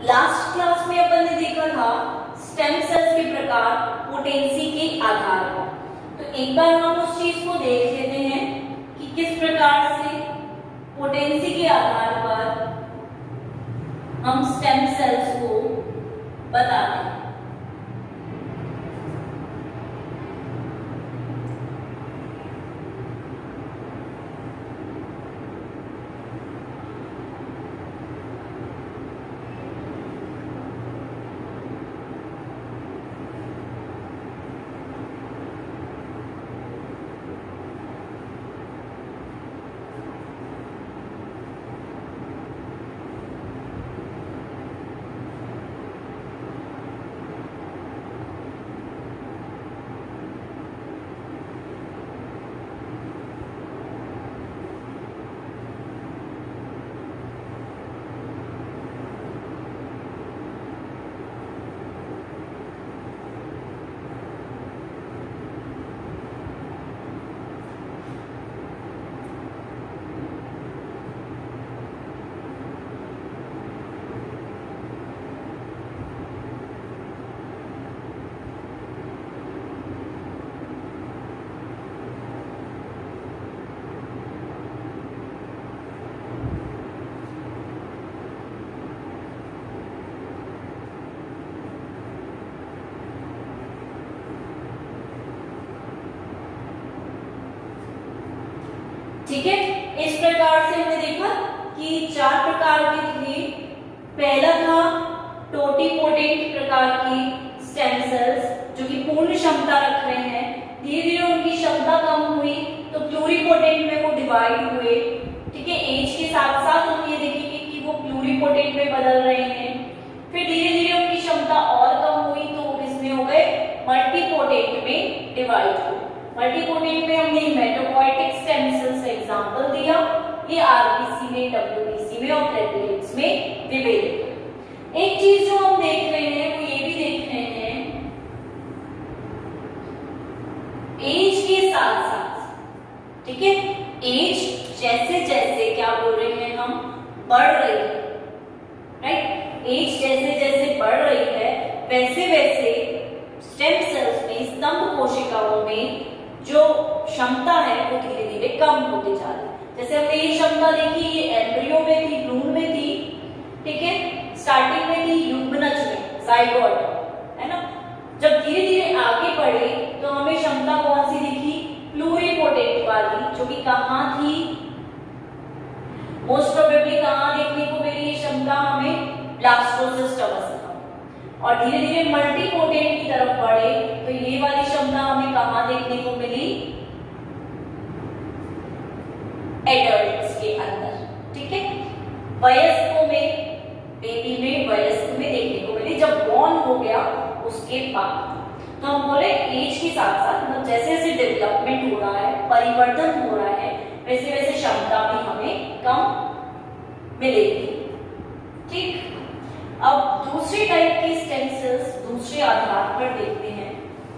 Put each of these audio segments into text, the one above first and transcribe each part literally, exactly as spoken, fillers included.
Last class में अपन ने देखा था स्टेम सेल्स के प्रकार पोटेंसी के आधार पर। तो एक बार हम उस चीज को देख लेते हैं कि किस प्रकार से पोटेंसी के आधार पर हम स्टेम सेल्स को बताते हैं। ठीक है, इस प्रकार से हमने देखा कि चार प्रकार के थे। पहला था टोटिपोटेंट प्रकार की स्टेम सेल्स जो कि पूर्ण क्षमता रख रहे हैं। धीरे धीरे उनकी क्षमता कम हुई तो प्लूरिपोटेंट में वो डिवाइड हुए। ठीक है, एज के साथ साथ हम ये देखेंगे कि वो प्लूरिपोटेंट में बदल रहे हैं। फिर धीरे धीरे उनकी क्षमता और कम हुई तो वो किसमें हो गए, मल्टीपोटेंट में डिवाइड हुए। मल्टीपोटेंट में हमने हेमेटोपोइटिक स्टेम सेल्स एग्जांपल दिया। ये आरबीसी में, डब्ल्यूबीसी में और प्लेटलेट्स में विभेदित है। एक चीज जो हम देख रहे हैं वो ये भी देख रहे हैं, एज के साथ साथ, ठीक है, एज जैसे जैसे क्या बोल रहे हैं हम, बढ़ रही है, राइट। एज जैसे जैसे बढ़ रही है वैसे वैसे स्टेम सेल्स में, स्तंभ कोशिकाओं में जो क्षमता है वो धीरे धीरे कम होते जा रही है। जैसे हमने ये क्षमता देखी, ये एम्ब्रियो में थी, भ्रूण में थी, ठीक है, स्टार्टिंग में थी युग्मनज में, जाइगोट, है ना। जब धीरे धीरे आगे बढ़े तो हमें क्षमता कौन सी दिखी, प्लूरिपोटेंट वाली, जो कि कहाँ थी, मोस्ट प्रोबेबली कहाँ देखने को मिली ये क्षमता हमें, ब्लास्टोसिस्ट अवस्था। और धीरे धीरे मल्टीपोटेंट की तरफ बढ़े तो ये वाली क्षमता हमें कहां देखने को मिली, एडल्ट्स के अंदर। ठीक है, वयस्कों में, बेबी में, वयस्क में देखने को मिली जब बॉर्न हो गया उसके बाद। तो हम बोले एज के साथ साथ मतलब जैसे जैसे डेवलपमेंट हो रहा है, परिवर्तन हो रहा है, वैसे वैसे क्षमता भी हमें कम मिलेगी। ठीक, अब दूसरे टाइप की स्टेम सेल्स दूसरे आधार पर देखते हैं।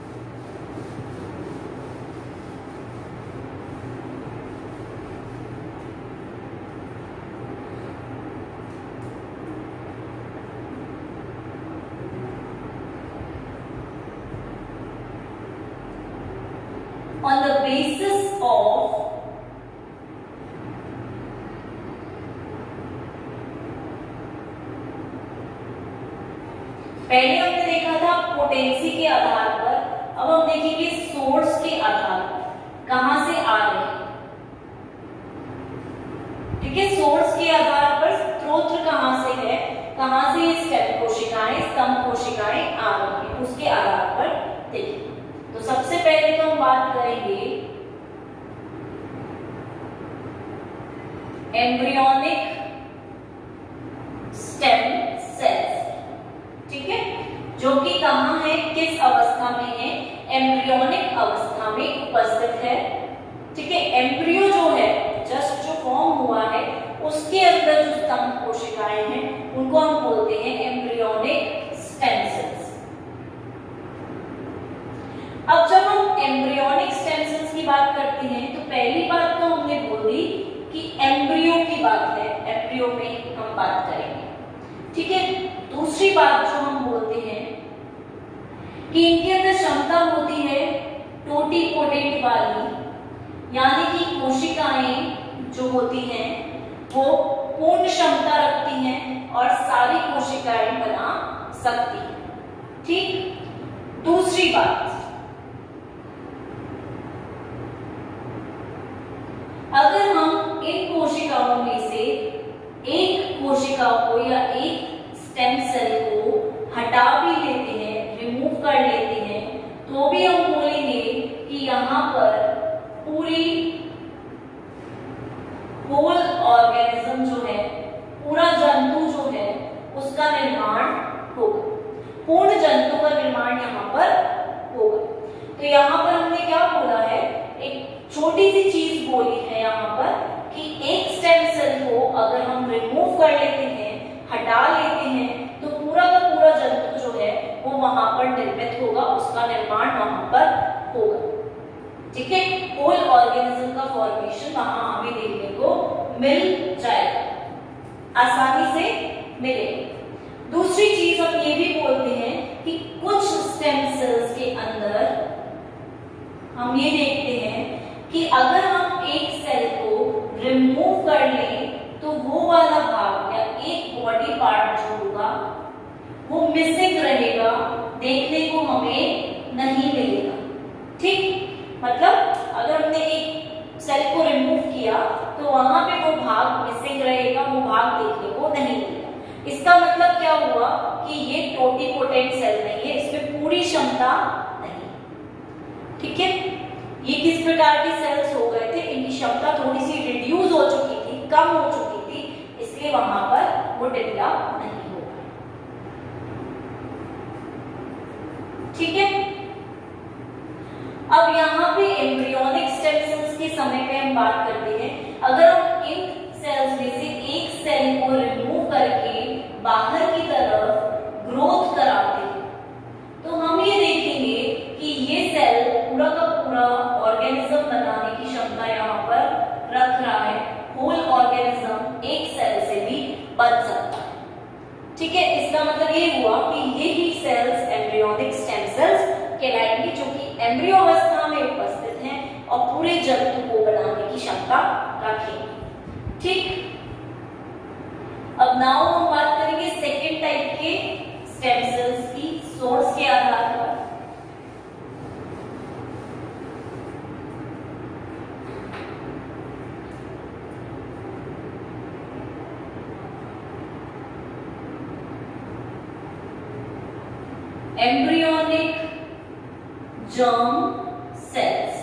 On the basis of पहले हमने देखा था पोटेंसी के आधार पर, अब हम देखेंगे सोर्स के आधार पर कहां से आ रहे हैं। ठीक है, सोर्स के आधार पर स्रोत कहां से है, कहां से ये स्टेम कोशिकाएं, स्तंभ कोशिकाएं आ रही है, उसके आधार पर देखिए। तो सबसे पहले तो हम बात करेंगे एम्ब्रियोनिक स्टेम सेल्स। ठीक है, जो कि कहां है, किस अवस्था में है, एम्ब्रियोनिक अवस्था में उपस्थित है। ठीक है, एम्ब्रियो जो है, जस्ट जो फॉर्म हुआ है, उसके अंदर जो स्तंभ कोशिकाएं हैं उनको हम बोलते हैं एम्ब्रियोनिक स्टेम सेल्स। अब जब हम एम्ब्रियोनिक स्टेम सेल्स की बात करते हैं तो पहली बात तो हमने बोल दी कि एम्ब्रियो की बात है, एम्ब्रियो में हम बात करेंगे। ठीक है। दूसरी बात जो हम बोलते हैं कि इनके अंदर क्षमता होती है टोटीपोटेंट वाली, यानी कि कोशिकाएं जो होती हैं वो पूर्ण क्षमता रखती हैं और सारी कोशिकाएं बना सकती हैं। ठीक। दूसरी बात, अगर हम इन कोशिकाओं में से एक कोशिका को या एक स्टेम सेल को हटा भी लेते हैं, रिमूव कर लेते हैं, तो भी हम बोलेंगे कि यहाँ पर पूरी होल ऑर्गेनिज्म जो है, पूरा जंतु जो है उसका निर्माण होगा, पूर्ण जंतु का निर्माण यहाँ पर होगा। तो यहाँ पर हमने क्या बोला है, एक छोटी सी चीज बोली है यहाँ पर कि एक स्टेम सेल को अगर हम रिमूव कर लेते हैं, हटा लेते हैं, तो पूरा का पूरा जंतु जो है वो वहां पर निर्मित होगा, उसका निर्माण वहां पर होगा। ठीक है। होल ऑर्गेनिज्म का फॉर्मेशन वहां हमें देखने को मिल जाएगा, आसानी से मिलेगा। दूसरी चीज हम ये भी बोलते हैं कि कुछ स्टेम सेल्स के अंदर हम ये देखते हैं कि अगर हम एक सेल को रिमूव कर लें तो वो वाला भाग या एक बॉडी पार्ट जो होगा वो मिसिंग रहेगा, देखने को हमें नहीं मिलेगा। ठीक। मतलब अगर हमने एक सेल को रिमूव किया तो वहां पे वो भाग मिसिंग रहेगा, वो भाग देखने को नहीं मिलेगा। इसका मतलब क्या हुआ कि ये टोटीपोटेंट सेल नहीं है, इसमें पूरी क्षमता नहीं। ठीक है। ये किस प्रकार के सेल्स हो गए थे, इनकी क्षमता थोड़ी सी रिड्यूस हो चुकी थी, कम हो चुकी थी, इसलिए वहां पर वो डेवलप नहीं हो पाए। ठीक है। अब यहाँ पे एम्ब्रियोनिक स्टेम सेल्स के समय पे हम बात करते हैं। अगर हम इन सेल्स में से एक सेल को रिमूव करके बाहर की तरफ ग्रोथ कराते हैं तो हम ये देखेंगे कि ये सेल पूरा का पूरा ऑर्गेनिज्म बनाने की क्षमता यहाँ पर रख रहा है। होल ऑर्गेनिज्म एक सेल से भी बन सकता है। ठीक है। इसका मतलब ये हुआ कि ये ही सेल्स एम्ब्रियोनिक स्टेम सेल्स कहलाएंगे, जो कि एम्ब्रियो अवस्था में उपस्थित हैं और पूरे जंतु को बनाने की क्षमता रखेंगे। ठीक। अब नाउ हम बात करेंगे सेकेंड टाइप के स्टेम सेल्स की सोर्स के आधार पर। Embryonic germ cells.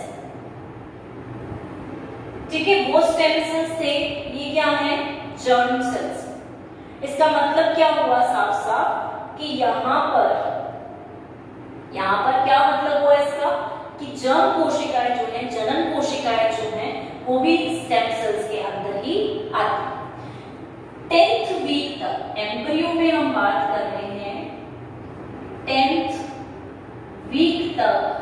ठीक है। वो स्टेम सेल्स थे, ये क्या है, जर्म सेल्स। इसका मतलब क्या हुआ साफ साफ कि यहां पर यहां पर क्या मतलब हुआ इसका कि जर्म कोशिकाएं जो है, जनन कोशिकाएं जो है, वो भी स्टेम सेल्स के अंदर ही आती। टेंथ वीक तक एम्ब्रियो में हम बात कर रहे हैं, टेंथ वीक तक,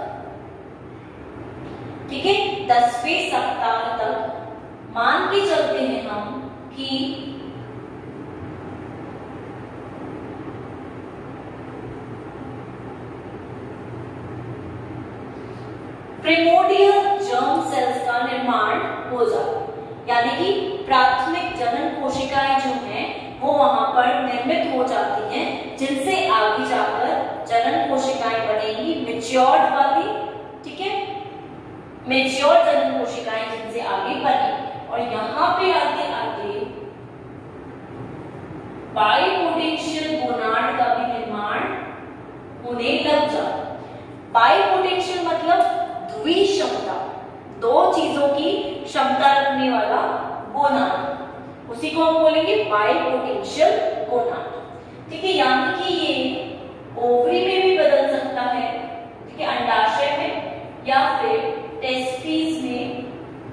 ठीक है, दसवें सप्ताह तक मान के चलते हैं हम कि प्रिमोडियल जर्म सेल्स का निर्माण हो जाता है, यानी कि प्राथमिक जनन कोशिकाएं जो हैं वो वहां पर निर्मित हो जाती हैं, जिनसे आगे जाकर जनन कोशिकाएं बनेंगी मैच्योर्ड वाली। ठीक है। मैच्योर जनन कोशिकाएं जिनसे आगे बनेंगी और यहाँ पे आते आते बाइपोटेंशियल गोनाड का भी निर्माण होने लग जाता है। बाइपोटेंशियल मतलब द्विक्षमता, दो चीजों की क्षमता रखने वाला गोनाड, उसी को हम बोलेंगे बाइपोटेंशियल गोनाड। ठीक है। यानी कि ये ओवरी में भी बदल सकता है, ठीक है, अंडाशय में, या फिर टेस्टिस में,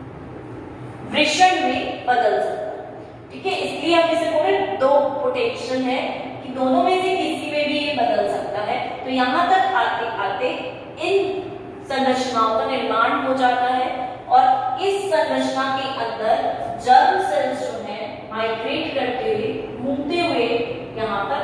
वृषण में बदल सकता है। ठीक है। इसलिए हम इसे बोले दो पोटेंशियल है कि दोनों में से किसी में भी ये बदल सकता है। तो यहां तक आते आते इन संरचनाओं का निर्माण हो जाता है और इस संरचना के अंदर जर्म सेल्स जो है माइग्रेट करते हुए, घूमते हुए यहाँ पर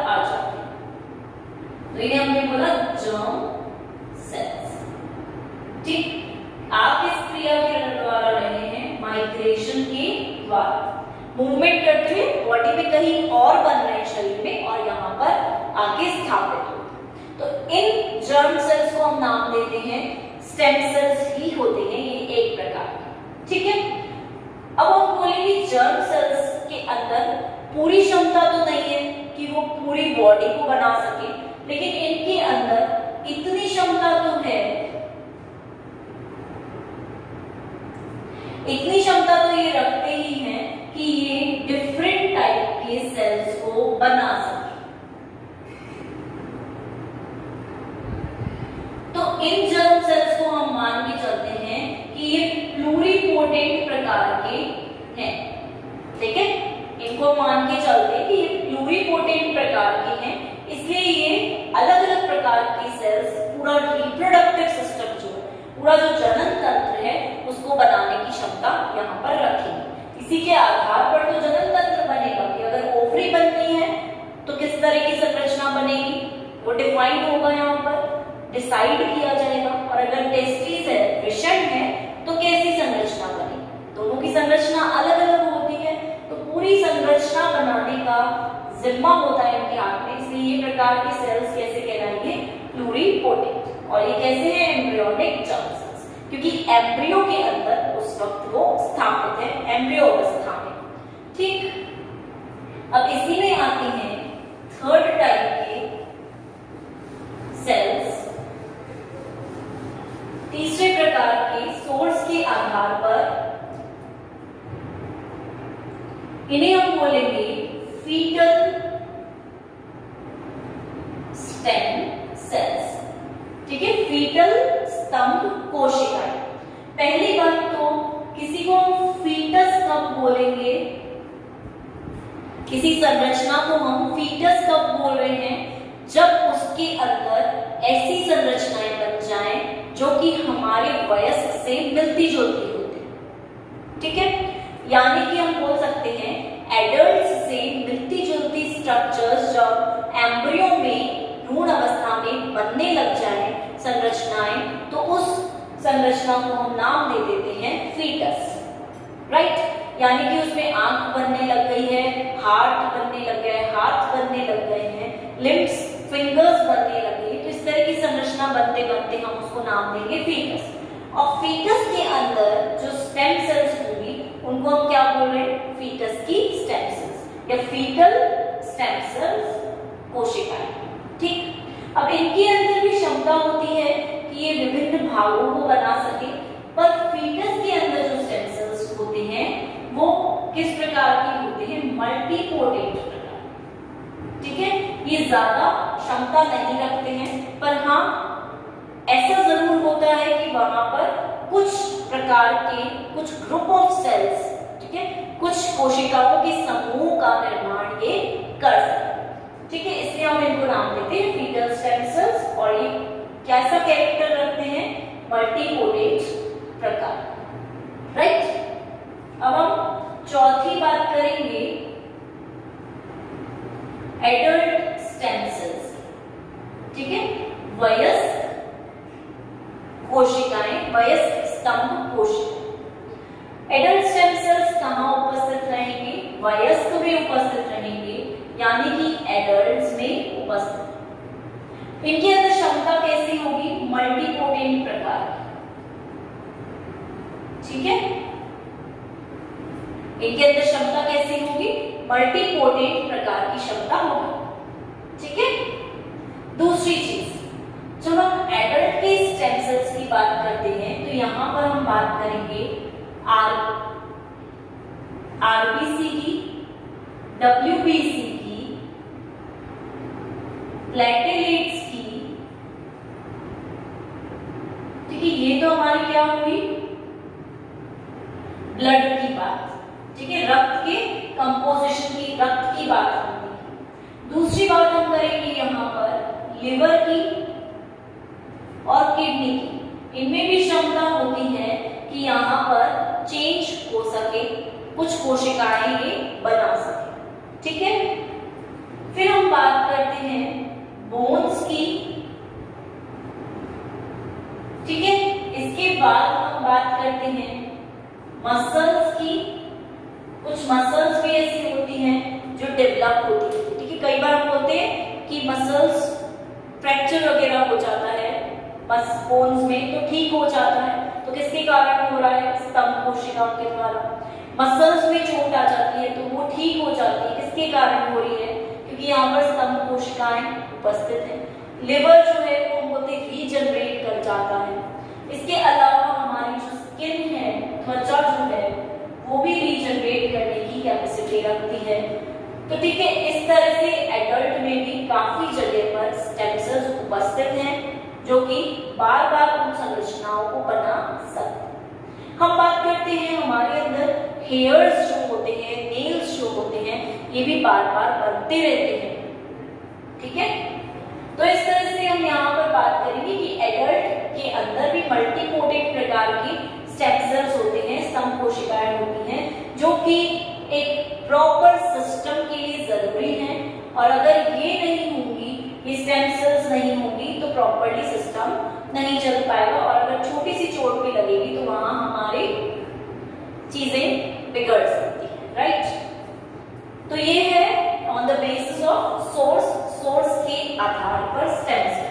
तो इन्हें हमने बोला जर्म सेल्स। ठीक, आप इस क्रिया के द्वारा रहे हैं माइग्रेशन के द्वारा, मूवमेंट करते हुए बॉडी में कहीं और बन रहे हैं शरीर में और यहाँ पर आके स्थापित हो। तो इन जर्म सेल्स को हम नाम देते हैं स्टेम सेल्स ही होते हैं, ये एक प्रकार के। ठीक है, अब हम बोलेंगे जर्म सेल्स के अंदर पूरी क्षमता तो नहीं है कि वो पूरी बॉडी को बना सके, लेकिन इनके अंदर इतनी क्षमता तो है, इतनी क्षमता तो ये रखते ही हैं कि ये डिफरेंट टाइप के सेल्स को बना सके। तो इन जर्म सेल्स को हम मान के चलते हैं कि ये प्लूरिपोटेंट प्रकार के हैं। ठीक है, इनको मान के चलते हैं कि ये प्लूरिपोटेंट प्रकार के हैं, इसलिए ये अलग अलग प्रकार की सेल्स, पूरा रिप्रोडक्टिव सिस्टम जो पूरा जो जनन तंत्र है उसको बनाने की क्षमता यहाँ पर रखेंगे। इसी के आधार पर तो जनन तंत्र बनेगा कि अगर ओवरी बनती है तो किस तरह की संरचना बनेगी, वो डिफाइंड होगा, यहाँ पर डिसाइड किया जाएगा। और अगर टेस्टिस है, वृषण है, तो कैसी संरचना बनेगी, दोनों की संरचना अलग अलग होती है, तो पूरी संरचना बनाने का जिम्मा होता है इनके हाथ में। इसलिए ये प्रकार के सेल्स कैसे कहलाएंगे, प्लूरिपोटेंट। और ये कैसे हैं, एम्ब्रियोनिक जर्म सेल्स, क्योंकि एम्ब्रियो के अंदर उस वक्त वो स्थापित है, एम्ब्रियो अवस्था में। ठीक, अब इसी में आते हैं थर्ड टाइप के सेल्स। तीसरे प्रकार के सोर्स के आधार पर इन्हें हम बोलेंगे फीटल स्टेम सेल्स। ठीक है, फीटल स्तंभ कोशिकाएं। पहली बात तो किसी को हम फीटस कब बोलेंगे, किसी संरचना को हम फीटस कब बोल रहे हैं, जब उसके अंदर ऐसी संरचनाएं बन जाएं जो कि हमारे वयस्क से मिलती जुलती होती है। ठीक है, यानी कि हम बोल सकते हैं एडल्ट से मिलती जुलती स्ट्रक्चर्स जब एम्ब्रियो में भ्रूण अवस्था में बनने लग जाए संरचनाएं, तो उस संरचना को हम नाम दे देते हैं फीटस। राइट, यानी कि उसमें आंख बनने लग गई है, हार्ट बनने लग गया है, हाथ बनने लग गए हैं, लिम्स, फिंगर्स बनने लगे, तो इस तरह की संरचना बनते बनते हम उसको नाम देंगे फीटस। और फीटस के अंदर जो स्टेम सेल्स होंगी उनको हम क्या बोल रहे हैं, फीटस की स्टेम सेल्स या फीटल स्टेम सेल्स कोशिकाएं। ठीक, अब इनके अंदर भी क्षमता होती है कि ये विभिन्न भागों को बना सके, पर फीटस के अंदर जो स्टेम सेल्स होते हैं वो किस प्रकार के होते हैं, मल्टीपोटेंट प्रकार। ठीक है, ये ज्यादा क्षमता नहीं रखते हैं, पर हाँ ऐसा जरूर होता है कि वहां पर कुछ प्रकार के कुछ ग्रुप ऑफ सेल्स, ठीक है, कुछ कोशिकाओं के समूह का निर्माण ये कर सकते। ठीक है, इसलिए हम इनको नाम देते हैं फीटल स्टेम सेल्स। और ये कैसा कैरेक्टर रखते हैं, मल्टीपोटेंट प्रकार। राइट, अब हम चौथी बात करेंगे एडल्ट स्टेम सेल्स। ठीक है, वयस्क कोशिकाएं, वयस्क स्तंभ कोशिकाएं। एडल्ट स्टेम सेल्स कहाँ उपस्थित रहेंगे, वयस्क में उपस्थित रहेंगे, यानी कि एडल्ट्स में उपस्थित। इनके अंदर क्षमता कैसी होगी, मल्टीपोटेंट प्रकार। ठीक है, इनके अंदर क्षमता कैसी होगी, मल्टीपोटेंट प्रकार की क्षमता होगी। ठीक है, दूसरी चीज, जब हम एडल्ट के स्टेम सेल्स की बात करते हैं तो यहां पर हम बात करेंगे आर आरबीसी की, डब्ल्यूबीसी की, प्लेटलेट्स की। ठीक है, ये तो हमारी क्या हुई, ब्लड की बात। ठीक है, रक्त के कंपोजिशन की, रक्त की बात होगी। दूसरी बात हम करेंगे यहाँ पर लिवर की और किडनी की। इनमें भी क्षमता होती है कि यहाँ पर चेंज हो सके, कुछ कोशिकाएं ये बना सके। ठीक है, फिर हम बात करते हैं बोन्स की, ठीक है। इसके बाद हम बात करते हैं मसल्स की। कुछ मसल्स भी ऐसी होती हैं जो डेवलप होती है, ठीक है। कई बार हम बोलते हैं कि मसल्स फ्रैक्चर वगैरह हो जाता है बस बोन्स में, तो ठीक हो जाता है, तो किसके कारण हो रहा है? स्तंभ कोशिकाओं के द्वारा। मसल्स में चोट आ जाती है तो वो ठीक हो जाती है, किसके कारण हो रही है? क्योंकि यहाँ पर स्तंभ कोशिकाएं उपस्थित हैं। लिवर जो है वो हम बोलते हैं रीजनरेट कर जाता है। इसके अलावा हमारी जो स्किन है, त्वचा जो है, वो भी रीजनरेट करने की कैपेसिटी रखती है। तो ठीक है, इस तरह से एडल्ट में भी काफी जगह पर स्टेम सेल्स उपस्थित हैं जो कि बार बार उन संरचनाओं को बना सकते हैं। हम बात करते हैं हमारे अंदर हेयर्स जो होते हैं, नेल्स जो होते हैं, ये भी बार बार बनते रहते हैं, ठीक है। तो इस तरह से हम यहाँ पर बात करेंगे कि एडल्ट के अंदर भी मल्टीपोटेंट प्रकार की स्टेम सेल्स होते हैं, स्तंभ कोशिकाएं होती हैं, जो कि एक प्रॉपर सिस्टम के लिए जरूरी है। और अगर ये नहीं होंगी, ये स्टेम सेल्स नहीं होंगी, तो प्रॉपरली सिस्टम नहीं चल पाएगा। और अगर छोटी सी चोट भी लगेगी तो वहां हमारी चीजें बिगड़ सकती है, राइट। तो ये है on the basis of source, source के आधार पर स्टेम सेल्स।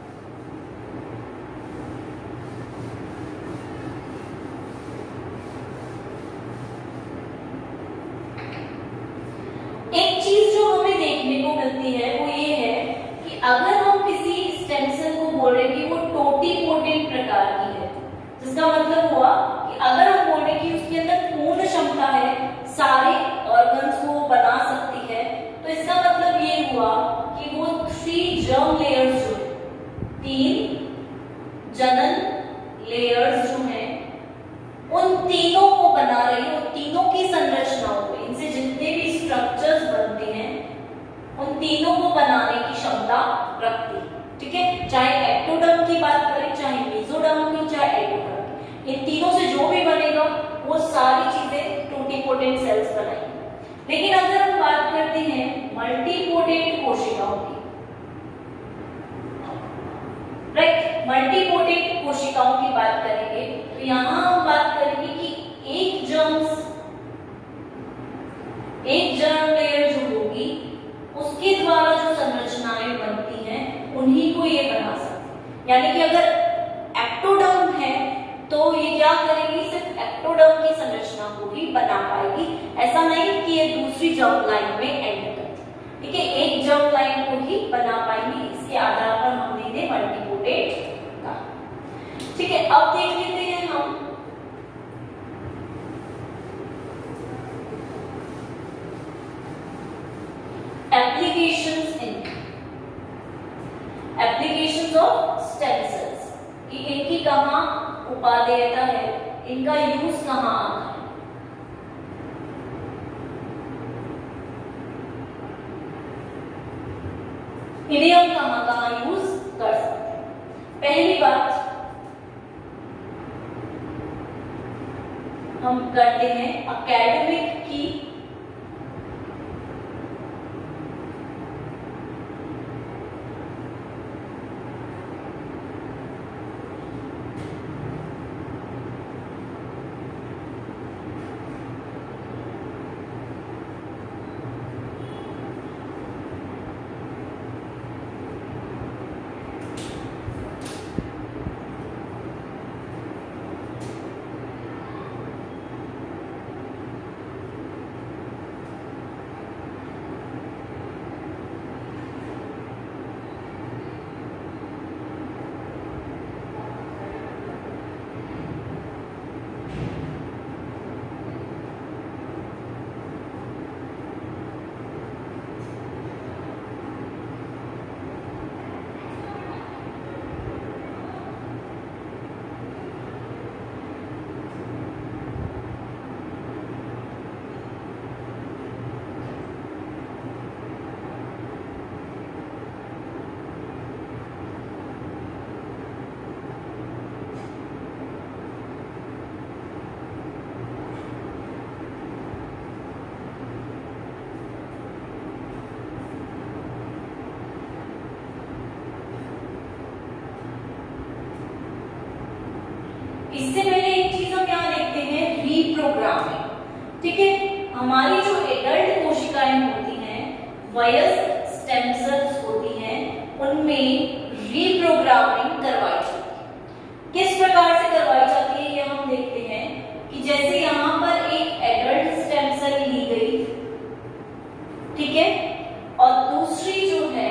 एक चीज जो हमें देखने को मिलती है वो ये है कि अगर हम किसी स्टेम सेल को बोल रहे हैं कि वो टोटीपोटेंट प्रकार की है, जिसका मतलब हुआ कि अगर हम बोल रहे हैं कि उसके अंदर पूर्ण क्षमता है, सारे ऑर्गन्स को बना सकती है, तो इसका मतलब ये हुआ कि वो थ्री जर्म लेयर्स जो तीन जनन लेयर्स जो हैं, उन तीनों को बना रही है, उन तीनों की संरचनाओं को, इनसे जितने भी स्ट्रक्चर्स बनते हैं, उन तीनों को बनाने की क्षमता रखती है, ठीक है। चाहे एक्टोडर्म की बात करें, चाहे मेसोडर्म की, चाहे एंडोडर्म की, इन तीनों से जो भी बनेगा वो सारी चीजें टोटीपोटेंट सेल्स बनाएंगी। लेकिन अगर हम बात करते हैं मल्टीपोटेंट कोशिकाओं की, राइट, मल्टीपोटेंट कोशिकाओं की बात करेंगे तो यहां हम बात करेंगे कि एक जर्म्स एक जर्म लेयर जो होगी उसके द्वारा जो संरचनाएं बनती हैं उन्हीं को ये बना सकते हैं। यानी कि अगर एक्टोडर्म है तो ये क्या करेगी? सिर्फ एक्टोडर्म की संरचना को ही बना पाएगी। ऐसा नहीं कि ये दूसरी जर्म लाइन में एंड करती, ठीक है, एक जर्म लाइन को ही बना पाएंगी। इसके आधार पर हमने इन्हें मल्टीपोटेंट कहा, ठीक है। अब देख लेते हैं हम applications in applications of stem cells, कि इनकी कहां उपादेयता है, इनका यूज कहां आता है। इन्हें हम कहां कहां यूज कर सकते हैं? पहली बात हम करते हैं एकेडमिक की इससे पहले एक चीज हम यहाँ देखते हैं, रीप्रोग्रामिंग। ठीक है, हमारी जो एडल्ट कोशिकाएं होती हैं, वयस्क स्टेम सेल्स होती हैं, उनमें रीप्रोग्रामिंग करवाई जाती है। किस प्रकार से करवाई जाती है ये हम देखते हैं कि जैसे यहाँ पर एक एडल्ट स्टेम सेल ली गई, ठीक है, और दूसरी जो है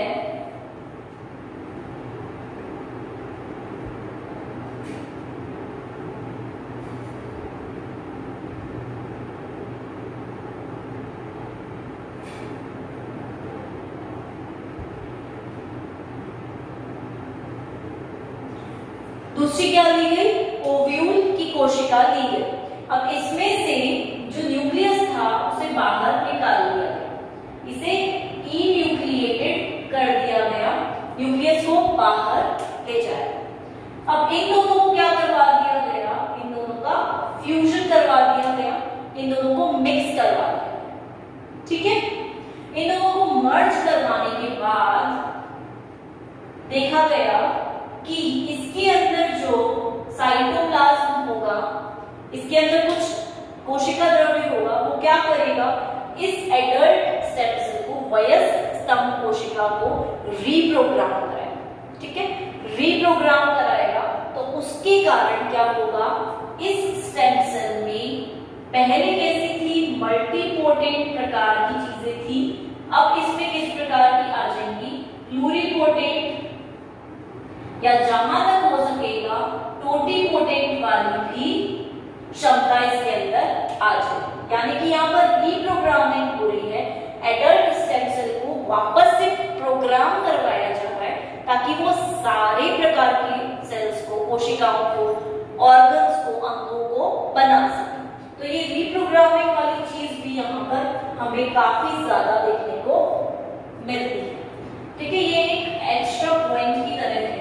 दूसरी क्या ली गई, ओव्यूल की कोशिका ली गई। अब इसमें से जो न्यूक्लियस था उसे बाहर निकाल दिया गया, इसे इन्यूक्लिएटेड कर दिया गया, न्यूक्लियस को बाहर ले जाया। अब इन दोनों को क्या करवा दिया गया, इन दोनों का फ्यूजन करवा दिया गया, इन दोनों को मिक्स करवा दिया गया। ठीक है, इन दोनों को मर्ज करवाने के बाद देखा गया कि इसके अंदर जो साइटोप्लाज्म होगा, इसके अंदर कुछ कोशिका द्रव्य होगा, वो क्या करेगा, इस एडल्ट स्टेम सेल को, वयस्क स्तंभ कोशिका को रीप्रोग्राम कराएगा। ठीक है, रीप्रोग्राम कराएगा तो उसके कारण क्या होगा, इस स्टेम सेल में पहले कैसी थी, मल्टीपोटेंट प्रकार की चीजें थी, अब इसमें किस प्रकार की आ जाएंगी, प्लूरिपोटेंट, या जहां तक हो सकेगा टोटीपोटेंट वाली भी क्षमता इसके अंदर आ जाए। यानी कि यहाँ पर रीप्रोग्रामिंग हो रही है, एडल्ट स्टेम सेल को वापस से प्रोग्राम करवाया जा रहा है ताकि वो सारे प्रकार के सेल्स को, कोशिकाओं को, ऑर्गन्स को, अंगों को बना सके। तो ये रीप्रोग्रामिंग वाली चीज भी यहाँ पर हमें काफी ज्यादा देखने को मिलती है। ठीक है, ये एक एक्स्ट्रा पॉइंट की तरह है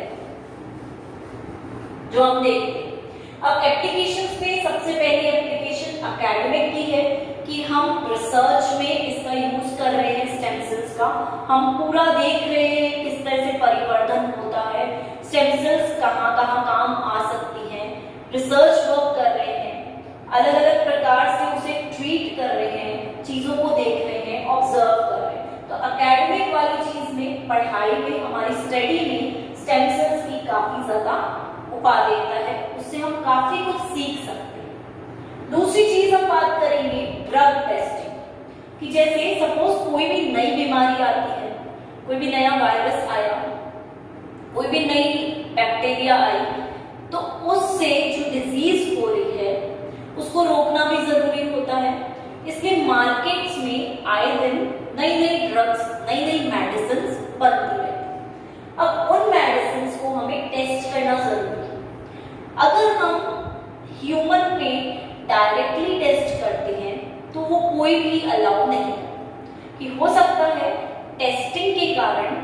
जो हम देखते हैं। अब एप्लीकेशंस में सबसे पहली एप्लीकेशन एकेडमिक की है कि हम रिसर्च में इसका यूज कर रहे हैं स्टेम सेल्स का, हम पूरा देख रहे हैं किस तरह से परिवर्तन होता है, स्टेम सेल्स कहाँ कहाँ काम आ सकती हैं, रिसर्च वर्क कर रहे हैं, अलग अलग प्रकार से उसे ट्रीट कर रहे हैं, चीजों को देख रहे हैं, ऑब्जर्व कर रहे हैं। तो एकेडमिक वाली चीज में, पढ़ाई में, हमारी स्टडी में स्टेम सेल्स की काफी ज्यादा उपादेयता है, उससे हम काफी कुछ सीख सकते हैं। दूसरी चीज हम बात करेंगे ड्रग टेस्टिंग कि जैसे सपोज कोई भी नई बीमारी आती है, कोई भी नया वायरस आया, कोई भी नई बैक्टीरिया आई, तो उससे जो डिजीज हो रही है उसको रोकना भी जरूरी होता है। इसलिए मार्केट्स में आए दिन नई नई ड्रग्स, नई नई मेडिसिन बनती है। अब उन मेडिसिन को हमें टेस्ट करना जरूरी है। अगर हम ह्यूमन पे डायरेक्टली टेस्ट करते हैं तो वो कोई भी अलाउ नहीं है, कि हो सकता है टेस्टिंग के कारण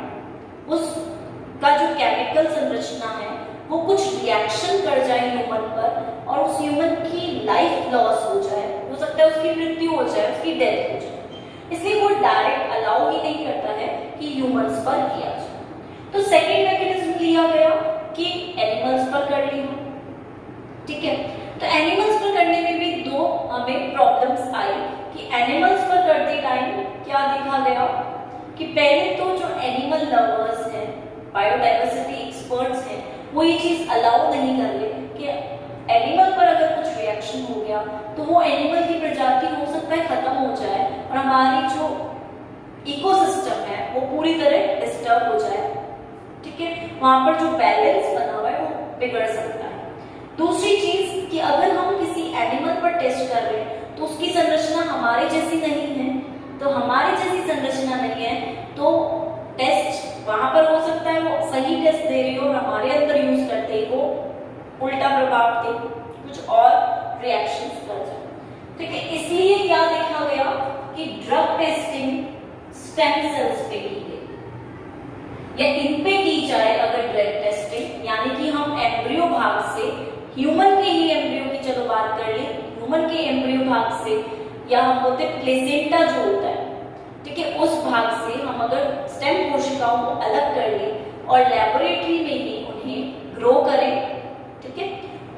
उसका जो केमिकल संरचना है वो कुछ रिएक्शन कर जाए ह्यूमन पर और उस ह्यूमन की लाइफ लॉस हो जाए, हो सकता है उसकी मृत्यु हो जाए, उसकी डेथ हो जाए। इसलिए वो डायरेक्ट अलाउ ही नहीं करता है कि ह्यूमंस पर किया जाए। तो सेकेंड मैकेनिज्म लिया गया कि एनिमल्स पर कर लिया। ठीक है, तो एनिमल्स पर करने में भी दो हमें प्रॉब्लम्स आई कि एनिमल्स पर करते टाइम क्या देखा गया कि पहले तो जो एनिमल लवर्स हैं, बायोडाइवर्सिटी एक्सपर्ट्स हैं, वो ये चीज अलाउ नहीं कर रहे कि एनिमल पर अगर कुछ रिएक्शन हो गया तो वो एनिमल की प्रजाति हो सकता है खत्म हो जाए और हमारी जो इकोसिस्टम है वो पूरी तरह डिस्टर्ब हो जाए। ठीक है, वहां पर जो बैलेंस बना हुआ है वो बिगड़ सकता है। दूसरी चीज कि अगर हम किसी एनिमल पर टेस्ट कर रहे हैं तो उसकी संरचना हमारे जैसी नहीं है, तो हमारी जैसी संरचना नहीं है तो टेस्ट वहां पर हो सकता है वो सही टेस्ट दे रही हो और हमारे अंदर यूज करते ही वो उल्टा प्रभाव दे, कुछ और रिएक्शंस कर जाए। ठीक है, इसलिए क्या देखा गया कि ड्रग टेस्टिंग स्टेम सेल्स पे की गई या इन पे की जाए अगर ड्रग टेस्टिंग, यानी कि हम एम्ब्रियो भाग से, ह्यूमन के ही एम्ब्रियो की चलो बात कर ले, ह्यूमन के एम्ब्रियो भाग से या हम बोलते प्लेसेंटा जो होता है, ठीक है, उस भाग से हम अगर स्टेम कोशिकाओं को अलग कर लें और लेबोरेटरी में ही उन्हें ग्रो करें, ठीक है,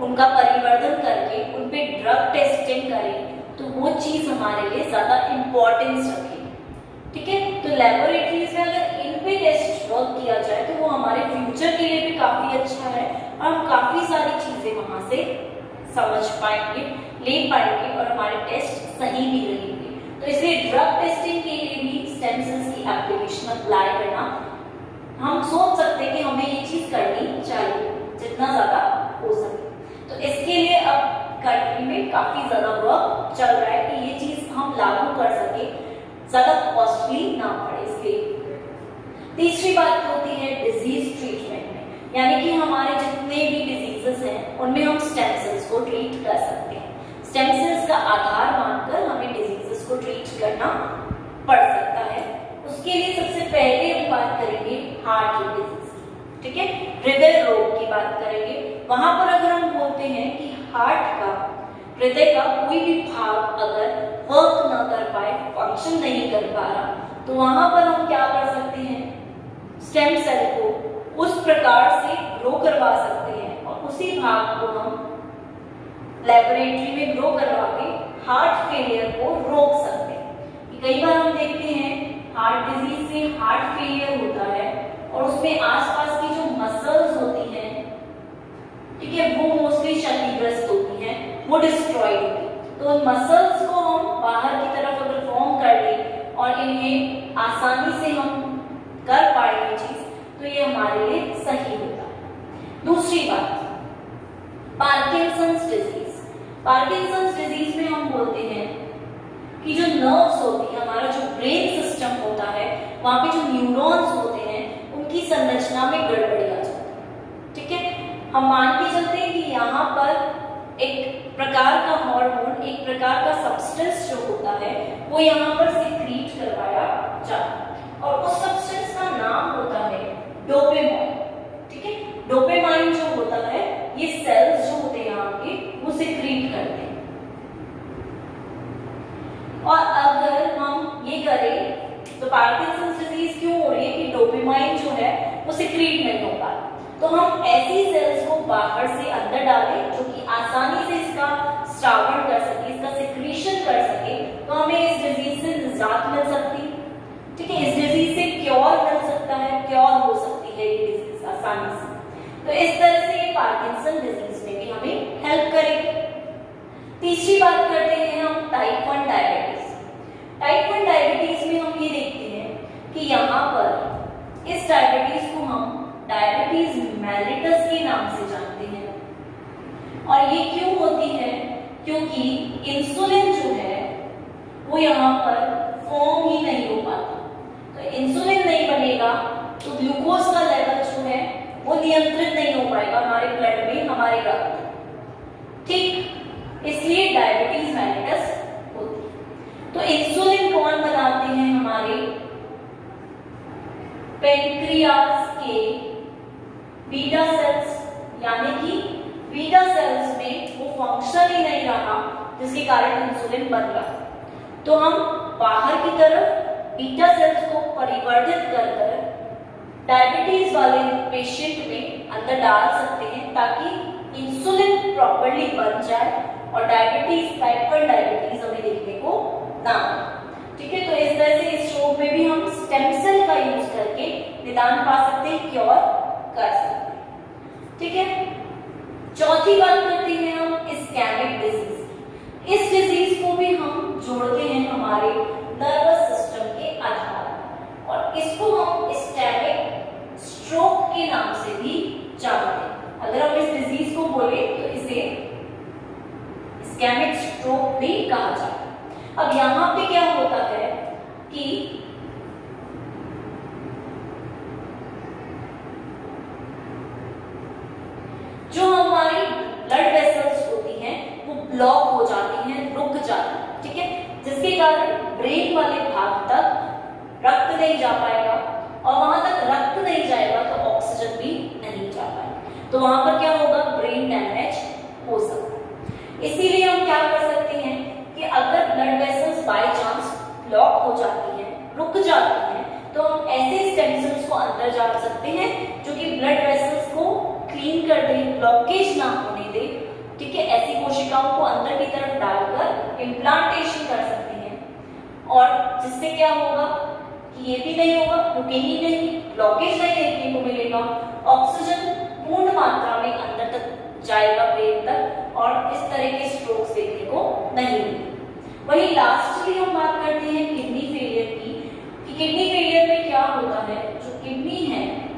उनका परिवर्धन करके उन पे ड्रग टेस्टिंग करें तो वो चीज हमारे लिए ज्यादा इंपॉर्टेंस रखे। ठीक है, तो लेबोरेटरीज में अगर इन पे टेस्ट वर्क किया जाए तो वो हमारे फ्यूचर के लिए भी काफी अच्छा है और हम काफी सारी चीजें वहां से समझ पाएंगे, ले पाएंगे और हमारे टेस्ट सही भी रहेंगे। तो इसलिए ड्रग टेस्टिंग के लिए भी स्टेम सेल्स की एप्लीकेशन अप्लाई करना, हम सोच सकते हैं कि हमें ये चीज करनी चाहिए जितना ज्यादा हो सके। तो इसके लिए अब कंट्री में काफी ज्यादा वर्क चल रहा है कि ये चीज हम लागू कर सके, ज्यादा कॉस्टली ना पड़े इसलिए। तीसरी बात होती है डिजीज ट्रीटमेंट में, यानी कि हमारे जितने भी डिजीजेस हैं उनमें हम स्टेम सेल्स को ट्रीट कर सकते हैं। स्टेम सेल्स का आधार मानकर हमें डिजीजेस को ट्रीट करना पड़ सकता है। उसके लिए सबसे पहले हम बात करेंगे हार्ट डिजीज की। ठीक है, हृदय रोग की बात करेंगे। वहां पर अगर हम बोलते हैं कि हार्ट का, हृदय का कोई भी भाग अगर वर्क ना कर पाए, फंक्शन नहीं कर पा रहा, तो वहां पर हम क्या कर सकते हैं, स्टेम सेल को उस प्रकार से ग्रो करवा सकते हैं और उसी भाग को हम लेबोरेटरी में ग्रो करवा के हार्ट फेलियर को रोक सकते हैं। कई बार हम देखते हैं हार्ट डिजीज से हार्ट फेलियर होता है और उसमें आसपास की जो मसल्स होती हैं, ठीक है, वो मोस्टली क्षतिग्रस्त होती हैं, वो डिस्ट्रॉय होती है। तो मसल्स को हम बाहर की तरफ अगर फॉर्म कर लें और इन्हें आसानी से हम कर पाए ये चीज, तो ये हमारे लिए सही होता है। दूसरी बात, पार्किंसंस डिजीज। पार्किंसंस डिजीज में हम बोलते हैं कि जो नर्व्स होती है, हमारा जो ब्रेन सिस्टम होता है, वहां पे जो न्यूरॉन्स होते हैं उनकी संरचना में गड़बड़ी आ जाती है। ठीक है, हम मान के चलते हैं कि यहाँ पर एक प्रकार का हार्मोन, एक प्रकार का सब्सटेंस जो होता है वो यहाँ पर सिक्रीट करवाया जाता है और उस सब्सटेंस का नाम होता है डोपामाइन। ठीक है, डोपामाइन जो होता है ये सेल्स जो होते हैं यहाँ के वो सिक्रीट करते हैं। और अगर हम ये करें तो पार्किंसंस डिजीज क्यों हो रही है कि डोपामाइन जो है वो सिक्रीट नहीं हो पा रहा, तो हम ऐसी सेल्स को बाहर से अंदर डालें जो कि आसानी से इसका स्रावण कर सके, इसका सिक्रीशन कर सके, तो हमें इस डिजीज से निजात मिल सकती है। ठीक है, इस डिजीज से क्योर मिल सकता है, क्योर हो सकती है ये डिजीज आसानी से। तो इस तरह से ये पार्किंसन डिजीज में भी हमें हेल्प करेगी। तीसरी बात करते हैं हम type one diabetes. Type one diabetes में हम ये देखते हैं कि यहाँ पर इस डायबिटीज को हम डायबिटीज मेलिटस के नाम से जानते हैं। और ये क्यों होती है, क्योंकि इंसुलिन जो है वो यहाँ पर फॉर्म ही नहीं हो पाता। तो इंसुलिन नहीं बनेगा तो ग्लूकोज का लेवल जो है वो नियंत्रित नहीं हो पाएगा हमारे ब्लड में, हमारे रक्त। ठीक, इसलिए डायबिटीज मेलिटस होती है। तो इंसुलिन कौन बनाते हैं, हमारे पेनक्रियास के बीटा सेल्स, यानी कि बीटा सेल्स में वो फंक्शन ही नहीं रहा जिसके कारण इंसुलिन बन रहा। तो हम बाहर की तरफ बीटा सेल्स को परिवर्तित कर कर डायबिटीज वाले पेशेंट में अंदर डाल सकते हैं ताकि इंसुलिन प्रॉपर्ली बन जाए और डायबिटीज, टाइप वन डायबिटीज हमें देखने को ना मिले। ठीक है, तो इस तरह से इस शो में भी हम स्टेम सेल का यूज करके निदान पा सकते हैं, क्योर कर सकते हैं। ठीक है, चौथी बात करते हैं हम इस्केमिक डिजीज। इस डिजीज को भी हम जोड़ते हैं हमारे नर्वस सिस्टम के आधार पर और इसको हम इस्केमिक स्ट्रोक के नाम से भी जानते हैं। अगर हम इस डिजीज को बोले तो इसे इस्केमिक स्ट्रोक भी कहा जाता है। अब यहाँ पे क्या होता है कि जो हमारी ब्लड वेसल्स होती हैं वो ब्लॉक हो जाती हैं, रुक जाती हैं। ठीक है, जिसके कारण ब्रेन वाले भाग तक रक्त नहीं जा पाएगा और वहां तक रक्त नहीं जाएगा तो ऑक्सीजन भी नहीं जा पाएगा। तो वहां पर क्या होगा, ब्रेन डैमेज हो सकता है। इसीलिए हम क्या कर सकते हैं कि अगर blood vessels by chance block हो जाती है, रुक जाती है, तो हम ऐसे स्टेम सेल्स को अंदर डाल सकते हैं जो कि ब्लड वेसल्स को क्लीन कर दे, ब्लॉकेज ना होने दे कोशिकाओं को अंदर की तरफ डालकर इम्प्लांटेशन कर सकते हैं, और जिससे क्या होगा कि ये भी नहीं होगा, रुकेगी नहीं, ब्लॉकेज नहीं देखने को मिलेगा, ऑक्सीजन पूर्ण मात्रा में अंदर तक जाएगा ब्रेन तक, और इस तरह के स्ट्रोक्स देखने को नहीं मिलेंगे। वही लास्टली हम बात करते हैं किडनी फेलियर की, कि किडनी फेलियर में क्या होता है, जो किडनी है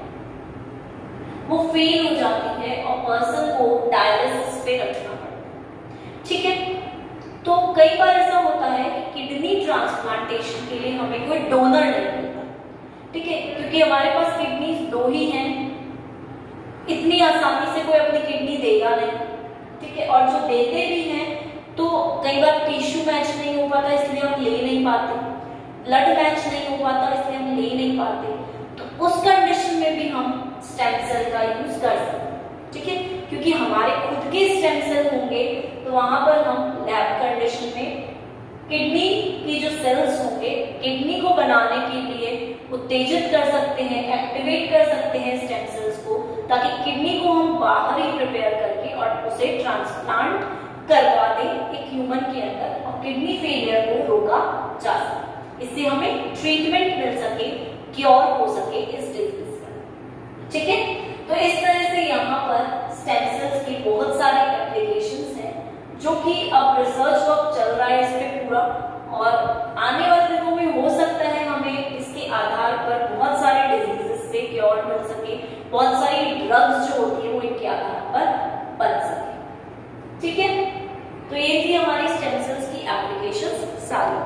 वो फेल हो जाती है और पर्सन को डायलिसिस पे रखना पड़ता है। ठीक है, तो कई बार ऐसा होता है कि किडनी ट्रांसप्लांटेशन के लिए हमें कोई डोनर नहीं मिलता। ठीक है, क्योंकि हमारे पास किडनी दो ही हैं, इतनी आसानी से कोई अपनी किडनी देगा नहीं। ठीक है, और जो देते भी हैं तो कई बार टिश्यू मैच नहीं हो पाता, इसलिए हम ले नहीं पाते, ब्लड मैच नहीं हो पाता, इसलिए हम ले नहीं पाते। तो उस कंडीशन में भी हम स्टेम सेल का यूज कर सकते हैं। ठीक है, क्योंकि हमारे खुद के स्टेम सेल होंगे तो वहां पर हम लैब कंडीशन में किडनी की जो सेल्स होंगे किडनी को बनाने के लिए उत्तेजित कर सकते हैं, एक्टिवेट कर सकते हैं स्टेम सेल्स को, ताकि किडनी को हम बाहर ही प्रिपेयर करके और उसे ट्रांसप्लांट करवा दें एक ह्यूमन के अंदर, और किडनी फेलियर को रोका जा सके, इससे हमें ट्रीटमेंट मिल सके, क्योर हो सके इस डिजीज का। ठीक है, तो इस तरह से यहाँ पर स्टेम सेल्स की बहुत सारी एप्लीकेशंस हैं, जो कि अब रिसर्च वर्क चल रहा है इस पे पूरा, और आने वाले दिनों में हो सकता है हमें इसके आधार पर बहुत सारे डिजीजेस से क्योर मिल सके, बहुत सारी ड्रग्स जो होती है वो इनके आधार पर बन सके। ठीक है, तो ये थी हमारी स्टेम सेल्स की एप्लीकेशंस सारी।